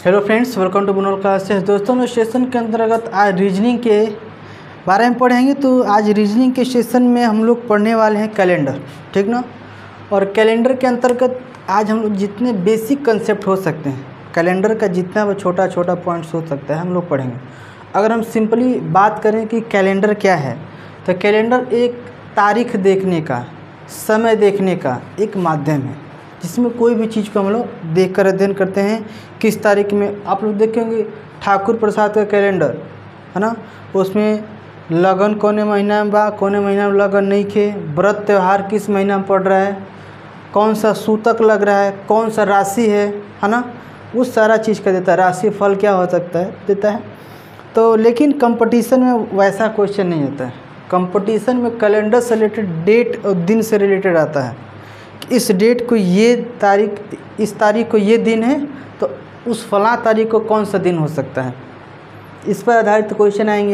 Hello friends, welcome to Bunol classes. दोस्तों, मैं session के अंतर्गत आज रीजनिंग के बारे में पढ़ेंगे। तो आज रीजनिंग के सेशन में हम लोग पढ़ने वाले हैं कैलेंडर, ठीक ना। और कैलेंडर के अंतर्गत आज हम लोग जितने बेसिक कंसेप्ट हो सकते हैं, कैलेंडर का जितना भी छोटा छोटा पॉइंट्स हो सकता है हम लोग पढ़ेंगे। अगर हम सिंपली बात करें कि कैलेंडर क्या है, तो कैलेंडर एक तारीख देखने का, समय देखने का एक माध्यम है जिसमें कोई भी चीज़ को हम लोग देख कर अध्ययन करते हैं। किस तारीख में आप लोग देखेंगे ठाकुर प्रसाद का कैलेंडर है ना, उसमें लगन कौने महीना में बा, कौने महीना में लगन नहीं खे, व्रत त्यौहार किस महीना में पड़ रहा है, कौन सा सूतक लग रहा है, कौन सा राशि है ना, उस सारा चीज़ का देता है। राशि फल क्या हो सकता है देता है। तो लेकिन कंपटीशन में वैसा क्वेश्चन नहीं होता है। कंपटीशन में कैलेंडर से रिलेटेड डेट और दिन से रिलेटेड आता है। इस डेट को ये तारीख, इस तारीख को ये दिन है, तो उस फलां तारीख को कौन सा दिन हो सकता है, इस पर आधारित क्वेश्चन आएंगे।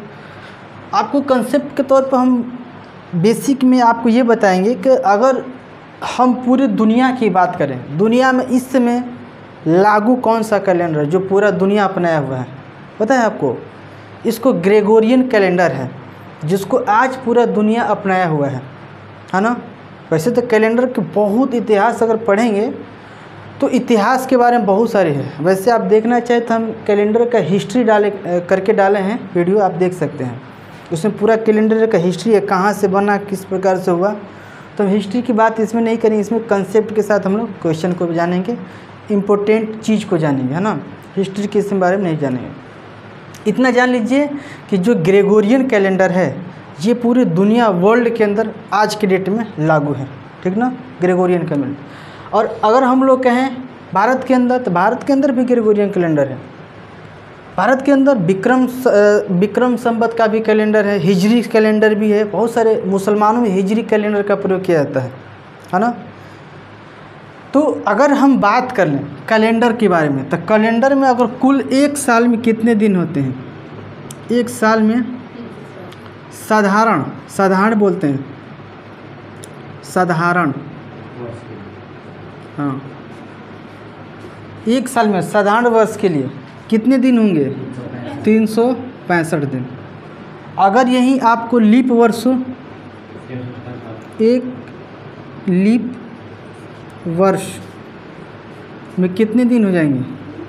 आपको कंसेप्ट के तौर पर हम बेसिक में आपको ये बताएंगे कि अगर हम पूरी दुनिया की बात करें, दुनिया में इस समय लागू कौन सा कैलेंडर है जो पूरा दुनिया अपनाया हुआ है, पता है आपको? इसको ग्रेगोरियन कैलेंडर है, जिसको आज पूरा दुनिया अपनाया हुआ है ना। वैसे तो कैलेंडर के बहुत इतिहास अगर पढ़ेंगे तो इतिहास के बारे में बहुत सारे हैं। वैसे आप देखना चाहे तो हम कैलेंडर का हिस्ट्री करके डाले हैं वीडियो, आप देख सकते हैं। उसमें पूरा कैलेंडर का हिस्ट्री है, कहाँ से बना, किस प्रकार से हुआ। तो हिस्ट्री की बात इसमें नहीं करेंगे, इसमें कंसेप्ट के साथ हम लोग क्वेश्चन को भी जानेंगे, इम्पोर्टेंट चीज़ को जानेंगे, है ना। हिस्ट्री के इसके बारे में नहीं जानेंगे। इतना जान लीजिए कि जो ग्रेगोरियन कैलेंडर है ये पूरी दुनिया वर्ल्ड के अंदर आज के डेट में लागू है, ठीक ना, ग्रेगोरियन कैलेंडर। और अगर हम लोग कहें भारत के अंदर, तो भारत के अंदर भी ग्रेगोरियन कैलेंडर है। भारत के अंदर विक्रम संवत का भी कैलेंडर है, हिजरी कैलेंडर भी है। बहुत सारे मुसलमानों में हिजरी कैलेंडर का प्रयोग किया जाता है ना। तो अगर हम बात कर लें कैलेंडर के बारे में, तो कैलेंडर में अगर कुल एक साल में कितने दिन होते हैं? एक साल में साधारण बोलते हैं, साधारण, हाँ, एक साल में साधारण वर्ष के लिए कितने दिन होंगे? 365 दिन। अगर यही आपको लीप वर्ष, एक लीप वर्ष में कितने दिन हो जाएंगे?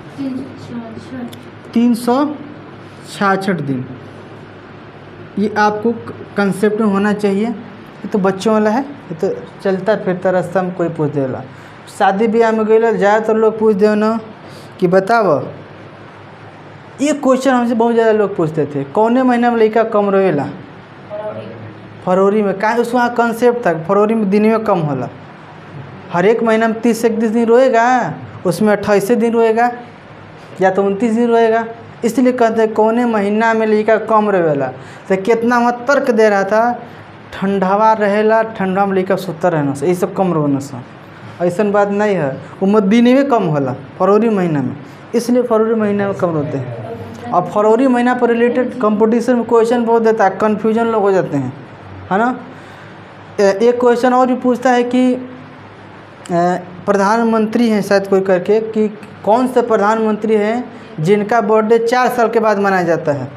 366 दिन। ये आपको कंसेप्ट में होना चाहिए। ये तो बच्चों वाला है, ये तो चलता फिरता रास्ता में कोई पूछ देला। शादी ब्याह में गए ज़्यादातर लोग पूछ दे ना कि बताओ, ये क्वेश्चन हमसे बहुत ज़्यादा लोग पूछते थे, कौने महीना में लड़का कम रोएला? फरवरी में। कहाँ उस वहाँ कंसेप्ट था फरवरी में दिन में कम होला। हर एक महीना में 30 दिन रोएगा, उसमें 28 दिन रोएगा या तो 29 दिन रोएगा। इसलिए कहते हैं कौने महीना में लड़का कम रहेला। तो कितना वहाँ तर्क दे रहा था, ठंडावा रहेला, ठंडा में लड़का सुतर रहना से, ये सब कम रोना से। ऐसा बात नहीं है, वो दिन में कम होला फरवरी महीना में, इसलिए फरवरी महीना में कम रोते हैं। और फरवरी महीना पर रिलेटेड कंपटीशन में क्वेश्चन बहुत देता है, कन्फ्यूजन लोग हो जाते हैं, है ना। एक क्वेश्चन और भी पूछता है कि प्रधानमंत्री हैं शायद कोई करके, कि कौन से प्रधानमंत्री हैं जिनका बर्थडे 4 साल के बाद मनाया जाता है?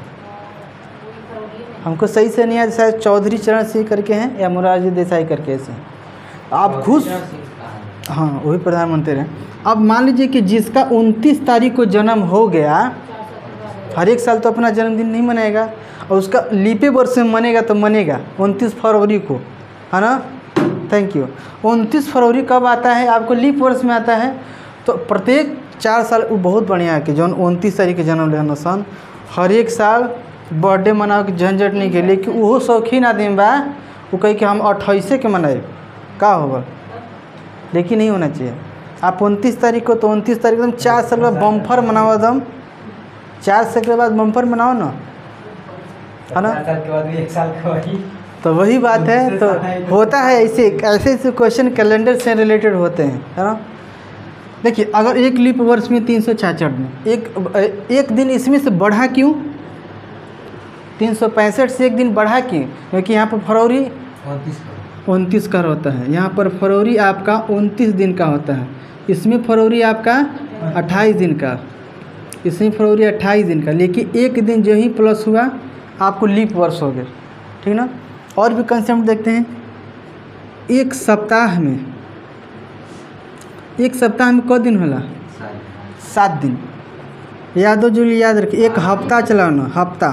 हमको सही से नहीं है, शायद चौधरी चरण सिंह करके हैं या मोरारजी देसाई करके ऐसे। आप खुश, हाँ वही प्रधानमंत्री हैं। अब मान लीजिए कि जिसका 29 तारीख को जन्म हो गया, हर एक साल तो अपना जन्मदिन नहीं मनाएगा, और उसका लीपे वर्ष में मनेगा तो मनेगा 29 फरवरी को, है ना। Thank you. 29 फरवरी कब आता है? आपको लीप वर्ष में आता है। तो प्रत्येक 4 साल, वो बहुत बढ़िया है कि जौन 29 तारीख के जन्म लेना सन, हर एक साल बर्थडे मनाओ के झंझट नहीं के, लेकिन वो शौकीन आदमी बा, वो कहे कि हम 28 के मनाए का होगा, लेकिन नहीं होना चाहिए। आप 29 तारीख को, तो 29 तारीख एकदम 4 साल बाद बम्फर मनाओ, एकदम 4 साल के बाद बम्फर मनाओ ना, है ना। तो वही बात है। तो होता है ऐसे क्वेश्चन कैलेंडर से रिलेटेड होते हैं, है ना। देखिए, अगर एक लीप वर्ष में 366 दिन, एक दिन इसमें से बढ़ा क्यों? 365 से एक दिन बढ़ा क्यों? क्योंकि यहाँ पर फरवरी 29 का होता है, यहाँ पर फरवरी आपका 29 दिन का होता है, इसमें फरवरी आपका 28 दिन का, इसमें फरवरी 28 दिन का, लेकिन एक दिन जो ही प्लस हुआ आपको लीप वर्ष हो गया, ठीक ना। और भी कंसेप्ट देखते हैं। एक सप्ताह में क दिन होला? 7 दिन। याद हो जो याद रखिए। एक हफ्ता चलाना, हफ्ता।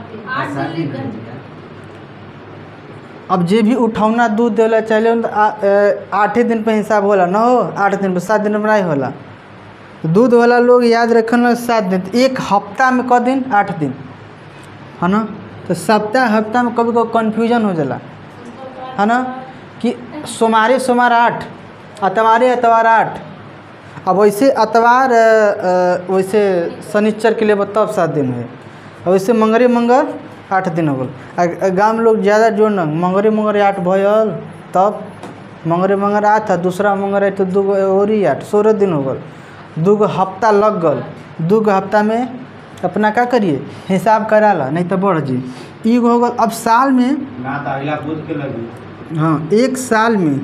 अब जे भी उठौना दूध देला चले 8 दिन पे हिसाब होला ना, हो 8 दिन पे, 7 दिन पे नहीं होला। दूध वाला लोग याद रखना 7 दिन। एक हफ्ता में क दिन? 8 दिन, है ना। तो सप्ताह हफ्ता में कभी कभी कन्फ्यूजन हो जाला, है ना, कि सोमवार 8, अतवार 8। अब वैसे अतवार वैसे शनिचर के लिए तब 7 दिन है, और वैसे मंगल 8 दिन हो गल। गाँव में लोग ज़्यादा जोड़ना, मंगल 8 भयल, तब मंगल 8 था, दूसरा मंगल है तो 2 और ही 8, 16 दिन हो गल। 2 हफ्ता लग गल। 2 हफ्ता में अपना क्या करिए, हिसाब करा ला, नहीं तो बढ़ जी ई हो गल। अब साल में ना तो अगला बुध के लगी। हाँ, एक साल में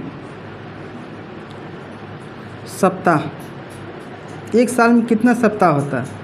सप्ताह, एक साल में कितना सप्ताह होता है?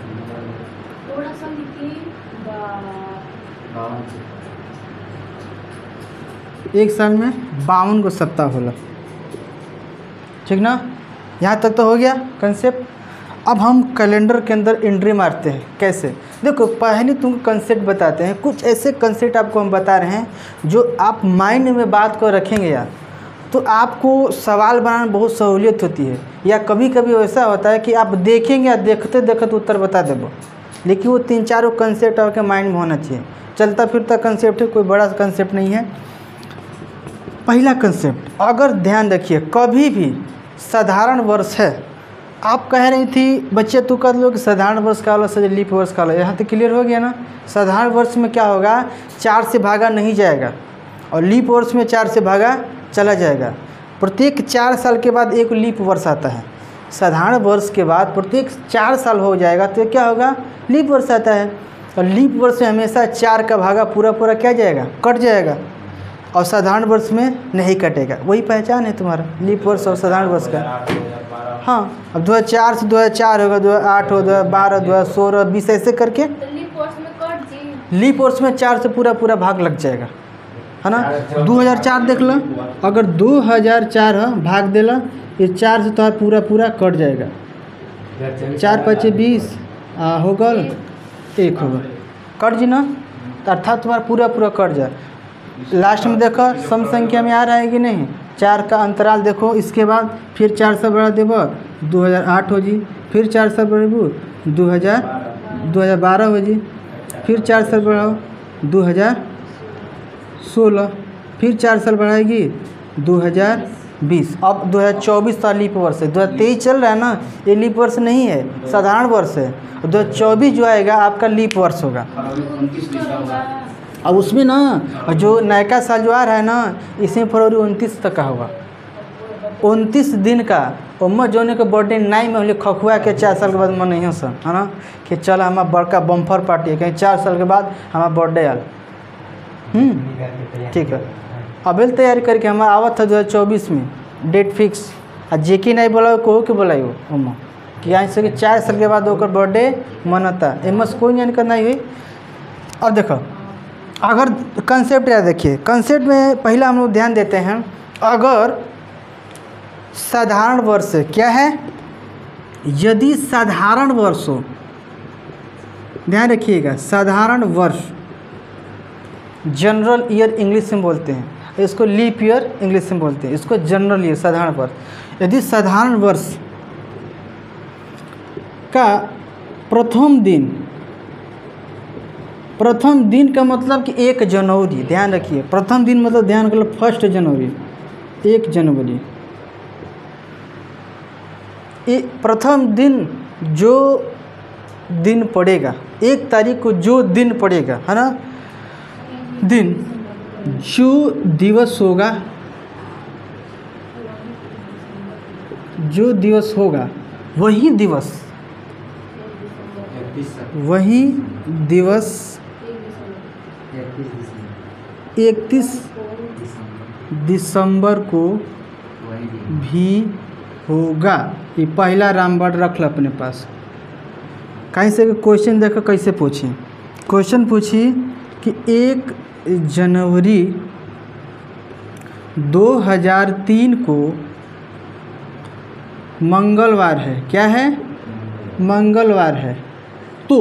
एक साल में 52 को सप्ताह होला, ठीक ना। यहाँ तक तो हो गया कंसेप्ट। अब हम कैलेंडर के अंदर एंट्री मारते हैं। कैसे? देखो, पहले तुमको कंसेप्ट बताते हैं। कुछ ऐसे कंसेप्ट आपको हम बता रहे हैं जो आप माइंड में बात को रखेंगे यार, तो आपको सवाल बनाने में बहुत सहूलियत होती है। या कभी कभी ऐसा होता है कि आप देखेंगे या देखते देखते उत्तर बता देबो, लेकिन वो 3-4 कंसेप्ट आपके माइंड में होना चाहिए। चलता फिरता कंसेप्ट है, कोई बड़ा कंसेप्ट नहीं है। पहला कंसेप्ट, अगर ध्यान रखिए, कभी भी साधारण वर्ष है। आप कह रही थी बच्चे, तू कर लो कि साधारण वर्ष का वाला से लीप वर्ष का वाला, यहाँ तक क्लियर हो गया ना। साधारण वर्ष में क्या होगा, 4 से भागा नहीं जाएगा, और लीप वर्ष में 4 से भागा चला जाएगा। प्रत्येक 4 साल के बाद एक लीप वर्ष आता है। साधारण वर्ष के बाद प्रत्येक 4 साल हो जाएगा तो क्या होगा, लीप वर्ष आता है। और लीप वर्ष में हमेशा 4 का भागा पूरा क्या जाएगा, कट जाएगा, और साधारण वर्ष में नहीं कटेगा। वही पहचान है तुम्हारा, लीप वर्ष और साधारण वर्ष का। हाँ, अब 2004 से 2004 होगा, 2008 हो, 2012, 2016, 20 ऐसे करके लीप वर्ष में 4 से पूरा भाग लग जाएगा, है ना। 2004 देख लो, अगर 2004 भाग देला, ये 4 से तो पूरा कट जाएगा। 4 5 20 हो गल, 1 होगा, कट जी ना। अर्थात तुम्हारा पूरा कट जाए। लास्ट में देखो सम संख्या में आ रहा है कि नहीं, 4 का अंतराल देखो, इसके बाद फिर 4 से बढ़ा देबो 2008 हो जी, फिर 4 से बढ़ेबू 2012 हो जी, फिर 4 साल बढ़ाओ 2016, फिर 4 साल बढ़ाएगी 2020। अब 2024 का लीप वर्ष है। 2023 चल रहा है ना, ये लीप वर्ष नहीं है, साधारण वर्ष है। 2024 जो आएगा आपका लीप वर्ष होगा। अब उसमें ना जो नया साल जो आ रहा है ना, इसमें फरवरी 29 तक का होगा, 29 दिन का। उम्र जोने के बर्थडे 9 में होली खखुआ के 4 साल के बाद मन नहीं सन, है ना, कि चल हमारा बड़का बम्फर पार्टी है, कहीं 4 साल के बाद हमारा बर्थडे आल। ठीक है, अभी तैयारी करके हमारा आवत था 2024 में डेट फिक्स। आ जे कि नहीं बोला कहू के बोलाई उम्र कि यहाँ से 4 साल के बाद होकर बर्थडे मनता, एम कोई नहीं करना हुई। अब देखो, अगर कंसेप्ट याद देखिए, कंसेप्ट में पहला हम लोग ध्यान देते हैं। अगर साधारण वर्ष क्या है, यदि साधारण वर्ष हो, ध्यान रखिएगा, साधारण वर्ष जनरल ईयर इंग्लिश में बोलते हैं, इसको लीप ईयर इंग्लिश में बोलते हैं, इसको जनरल ईयर साधारण वर्ष। यदि साधारण वर्ष का प्रथम दिन का मतलब कि 1 जनवरी, ध्यान रखिए, प्रथम दिन मतलब ध्यान कर लो 1 जनवरी, 1 जनवरी। प्रथम दिन जो दिन पड़ेगा, 1 तारीख को जो दिन पड़ेगा, है ना, दिन जो दिवस होगा, जो दिवस होगा वही दिवस 31 दिसंबर को भी होगा। ये पहला रामबाण रख लो अपने पास, कहीं से क्वेश्चन देखो कैसे पूछी। क्वेश्चन पूछी कि 1 जनवरी 2003 को मंगलवार है। क्या है? मंगलवार है। तो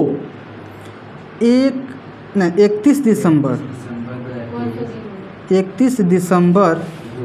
31 दिसंबर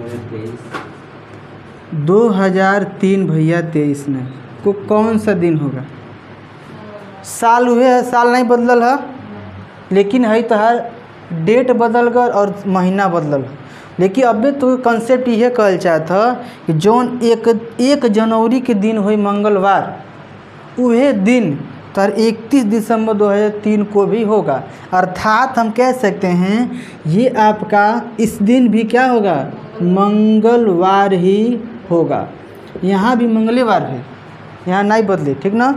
2003 भैया 23 ने को कौन सा दिन होगा? साल हुए है, साल नहीं बदलल है, लेकिन है तो हर डेट बदल गल और महीना बदलल। लेकिन अबे तो कंसेप्ट ये कहल चाहता कि जौन 1 जनवरी के दिन हुई मंगलवार, वह दिन तर 31 दिसंबर 2003 को भी होगा। अर्थात हम कह सकते हैं ये आपका इस दिन भी क्या होगा? मंगलवार ही होगा। यहाँ भी मंगलवार है, यहाँ नहीं बदले, ठीक ना?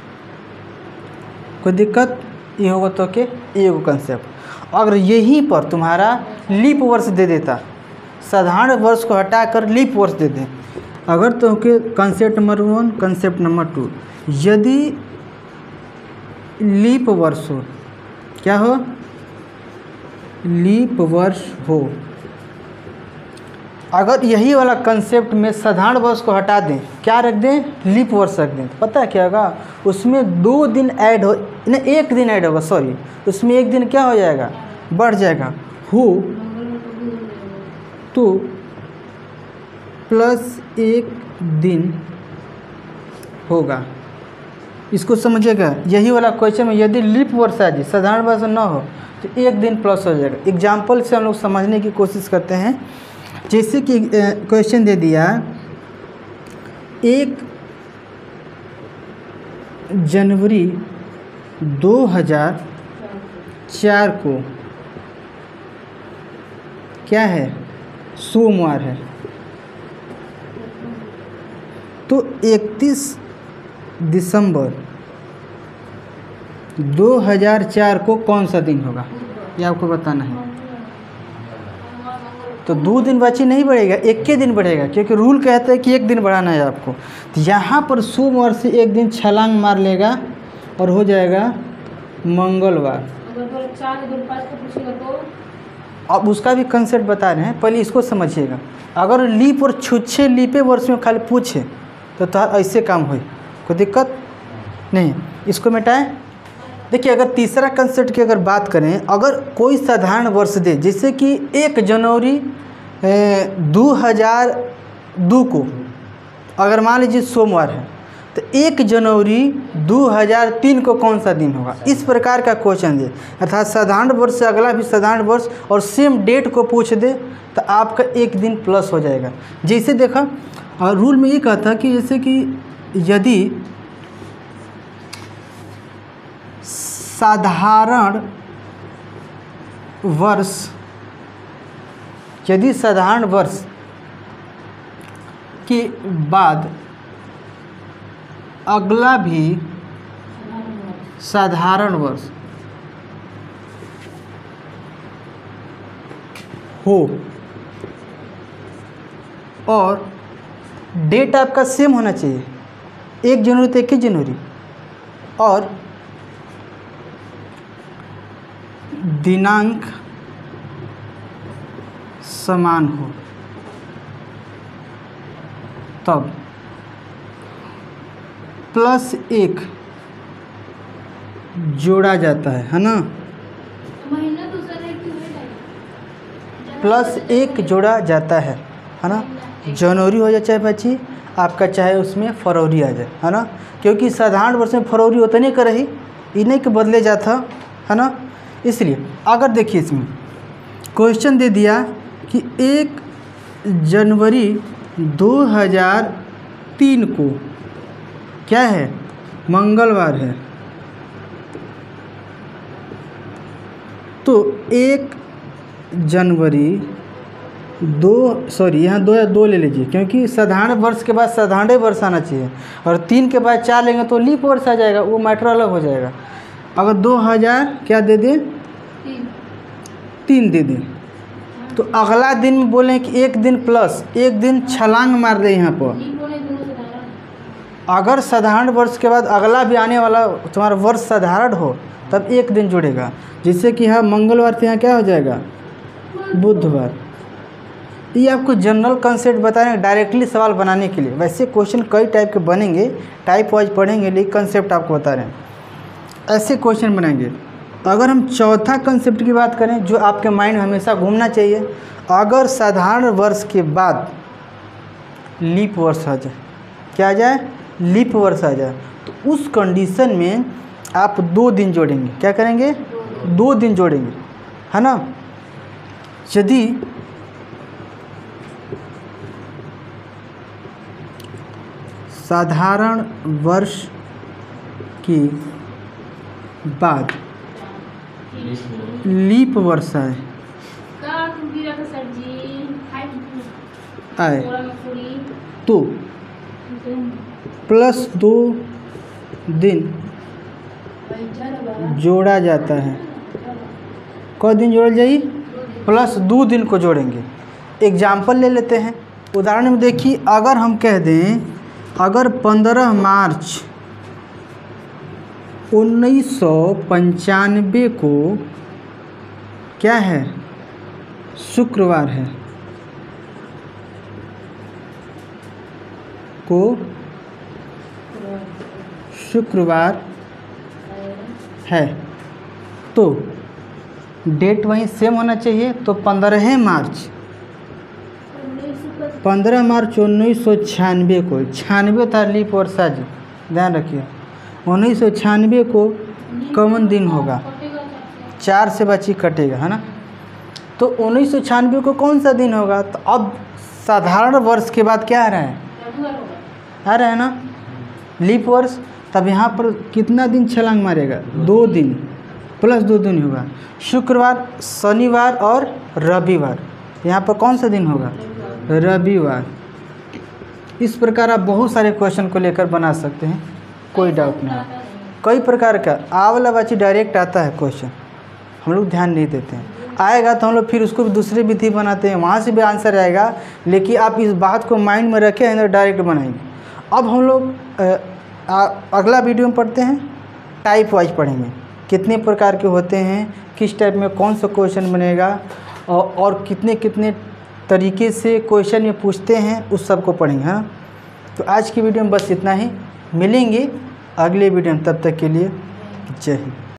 कोई दिक्कत? ये होगा तो के ये कंसेप्ट। अगर यहीं पर तुम्हारा लीप वर्ष दे देता, साधारण वर्ष को हटाकर लीप वर्ष दे दे, अगर तो के कंसेप्ट नंबर 1, कंसेप्ट नंबर 2, यदि लीप वर्ष हो, क्या हो? लीप वर्ष हो। अगर यही वाला कंसेप्ट में साधारण वर्ष को हटा दें, क्या रख दें? लीप वर्ष रख दें, तो पता है क्या होगा? उसमें 2 दिन ऐड हो, नहीं 1 दिन ऐड होगा, सॉरी, उसमें 1 दिन क्या हो जाएगा? बढ़ जाएगा। हो तो प्लस 1 दिन होगा। इसको समझिएगा। यही वाला क्वेश्चन में यदि लीप वर्ष आ जाए, साधारण वर्ष ना हो, तो 1 दिन प्लस हो जाएगा। एग्जाम्पल से हम लोग समझने की कोशिश करते हैं। जैसे कि क्वेश्चन दे दिया 1 जनवरी 2004 को क्या है? सोमवार है। तो 31 दिसंबर 2004 को कौन सा दिन होगा? ये आपको बताना है। तो 2 दिन बची नहीं बढ़ेगा, 1 दिन बढ़ेगा, क्योंकि रूल कहता है कि 1 दिन बढ़ाना है आपको। तो यहाँ पर सोमवार से 1 दिन छलांग मार लेगा और हो जाएगा मंगलवार। अब उसका भी कंसेप्ट बता रहे हैं, पहले इसको समझिएगा। अगर लीप और छुच्छे लीपे वर्ष में खाली पूछे तो ऐसे काम हो, कोई दिक्कत नहीं। इसको मिटाएं। देखिए, अगर तीसरा कंसेप्ट की अगर बात करें, अगर कोई साधारण वर्ष दे, जैसे कि 1 जनवरी 2002 को अगर मान लीजिए सोमवार है, तो 1 जनवरी 2003 को कौन सा दिन होगा? इस प्रकार का क्वेश्चन दे, अर्थात साधारण वर्ष से अगला भी साधारण वर्ष और सेम डेट को पूछ दे, तो आपका 1 दिन प्लस हो जाएगा। जैसे देखा, और रूल में ये कहता है कि जैसे कि यदि साधारण वर्ष के बाद अगला भी साधारण वर्ष हो और डेट आपका सेम होना चाहिए, 1 जनवरी तो 21 जनवरी, और दिनांक समान हो, तब +1 जोड़ा जाता है ना? +1 जोड़ा जाता है ना? जनवरी हो जाए चाहे बच्ची आपका, चाहे उसमें फरवरी आ जाए, है ना? क्योंकि साधारण वर्ष में फरवरी होता नहीं कर रही, इन्हीं के बदले जाता है ना। इसलिए अगर देखिए इसमें क्वेश्चन दे दिया कि 1 जनवरी 2003 को क्या है? मंगलवार है। तो 1 जनवरी यहाँ दो ले लीजिए, क्योंकि साधारण वर्ष के बाद साधारण वर्ष आना चाहिए, और 3 के बाद 4 लेंगे तो लीप वर्ष आ जाएगा, वो मैटर अलग हो जाएगा। अगर 2000 क्या दे दें? 3 दे दें, तो अगला दिन बोलें कि 1 दिन प्लस 1 दिन छलांग मार दे यहाँ पर, अगर साधारण वर्ष के बाद अगला भी आने वाला तुम्हारा वर्ष साधारण हो तब एक दिन जुड़ेगा, जिससे कि यहाँ मंगलवार से यहाँ क्या हो जाएगा, बुधवार। ये आपको जनरल कंसेप्ट बता रहे हैं डायरेक्टली सवाल बनाने के लिए। वैसे क्वेश्चन कई टाइप के बनेंगे, टाइप वाइज पढ़ेंगे, लेकिन कंसेप्ट आपको बता रहे हैं ऐसे क्वेश्चन बनाएंगे। अगर हम चौथा कंसेप्ट की बात करें जो आपके माइंड में हमेशा घूमना चाहिए, अगर साधारण वर्ष के बाद लीप वर्ष आ जाए, क्या आ जाए, लीप वर्ष आ जाए, तो उस कंडीशन में आप 2 दिन जोड़ेंगे। क्या करेंगे, 2 दिन जोड़ेंगे, है ना। यदि साधारण वर्ष के बाद लीप वर्ष आए तो +2 दिन जोड़ा जाता है। क दिन जोड़ जाइए, +2 दिन को जोड़ेंगे। एग्जाम्पल ले लेते हैं, उदाहरण में देखिए, अगर हम कह दें अगर 15 मार्च 1995 को क्या है, शुक्रवार है, को शुक्रवार है, तो डेट वहीं सेम होना चाहिए। तो 15 मार्च 1996 को, 96 था लीप वर्ष, आज ध्यान रखिए, 1996 को कौन दिन होगा, 4 से बची कटेगा, है ना। तो 1996 को कौन सा दिन होगा, तो अब साधारण वर्ष के बाद क्या आ रहा है, आ रहा है ना लीप वर्ष। तब यहाँ पर कितना दिन छलांग मारेगा, 2 दिन, +2 दिन होगा, शुक्रवार, शनिवार और रविवार। यहाँ पर कौन सा दिन होगा, रविवार। इस प्रकार आप बहुत सारे क्वेश्चन को लेकर बना सकते हैं, कोई डाउट नहीं। कई प्रकार का वाला बाची डायरेक्ट आता है क्वेश्चन, हम लोग ध्यान नहीं देते हैं। आएगा तो हम लोग फिर उसको भी दूसरी विधि बनाते हैं, वहाँ से भी आंसर आएगा, लेकिन आप इस बात को माइंड में रखें अंदर डायरेक्ट बनाएंगे। अब हम लोग अगला वीडियो में पढ़ते हैं, टाइप वाइज पढ़ेंगे, कितने प्रकार के होते हैं, किस टाइप में कौन सा क्वेश्चन बनेगा, और कितने कितने तरीके से क्वेश्चन में पूछते हैं, उस सब को पढ़ेंगे, है ना। तो आज की वीडियो में बस इतना ही, मिलेंगे अगले वीडियो में, तब तक के लिए जय हिंद।